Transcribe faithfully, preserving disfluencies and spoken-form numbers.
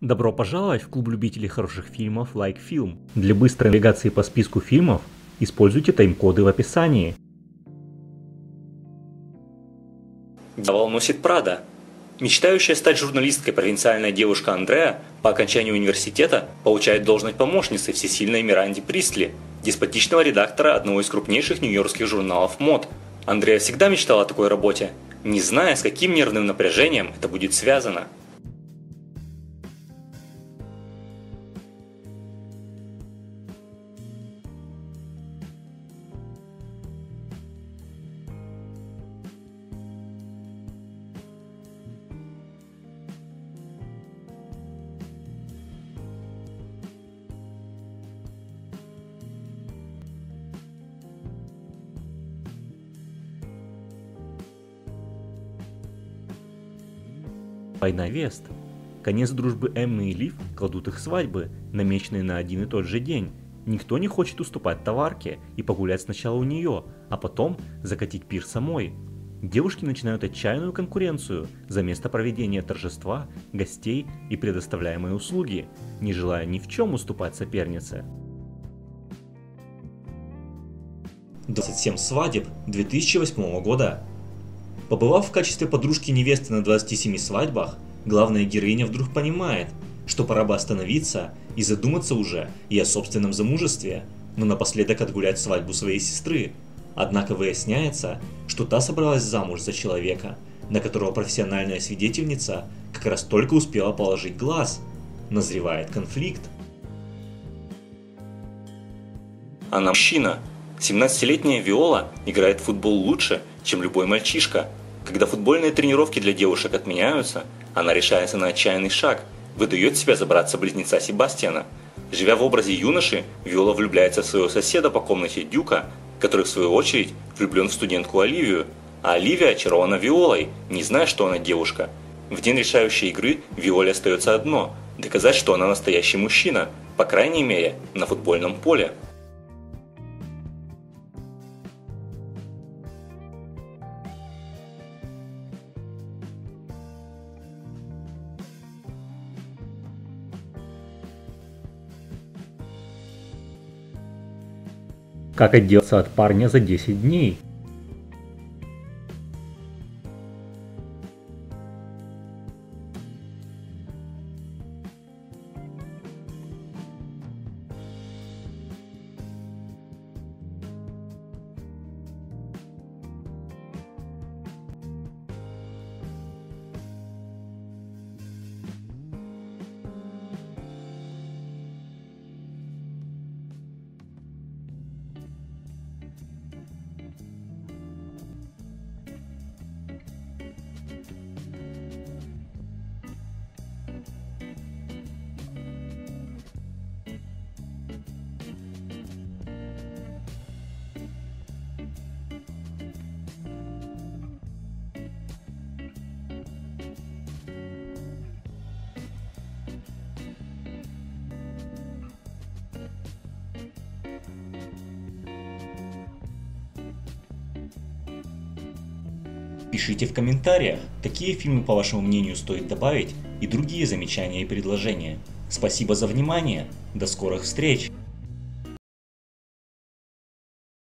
Добро пожаловать в клуб любителей хороших фильмов Like Film. Для быстрой навигации по списку фильмов используйте тайм-коды в описании. Дьявол носит Прада. Мечтающая стать журналисткой провинциальная девушка Андреа по окончании университета получает должность помощницы всесильной Миранди Пристли, деспотичного редактора одного из крупнейших нью-йоркских журналов мод. Андреа всегда мечтала о такой работе, не зная, с каким нервным напряжением это будет связано. Война Вест. Конец дружбы Эммы и Лив кладут их свадьбы, намеченные на один и тот же день. Никто не хочет уступать товарке и погулять сначала у нее, а потом закатить пир самой. Девушки начинают отчаянную конкуренцию за место проведения торжества, гостей и предоставляемые услуги, не желая ни в чем уступать сопернице. двадцать семь свадеб две тысячи восьмого года. Побывав в качестве подружки невесты на двадцати семи свадьбах, главная героиня вдруг понимает, что пора бы остановиться и задуматься уже и о собственном замужестве, но напоследок отгулять свадьбу своей сестры. Однако выясняется, что та собралась замуж за человека, на которого профессиональная свидетельница как раз только успела положить глаз. Назревает конфликт. Она мужчина. семнадцатилетняя Виола играет в футбол лучше, чем любой мальчишка. Когда футбольные тренировки для девушек отменяются, она решается на отчаянный шаг, выдает себя за братца-близнеца Себастьяна. Живя в образе юноши, Виола влюбляется в своего соседа по комнате Дюка, который в свою очередь влюблен в студентку Оливию, а Оливия очарована Виолой, не зная, что она девушка. В день решающей игры Виоле остается одно – доказать, что она настоящий мужчина, по крайней мере, на футбольном поле. Как отделаться от парня за десять дней? Пишите в комментариях, какие фильмы, по вашему мнению, стоит добавить, и другие замечания и предложения. Спасибо за внимание, до скорых встреч!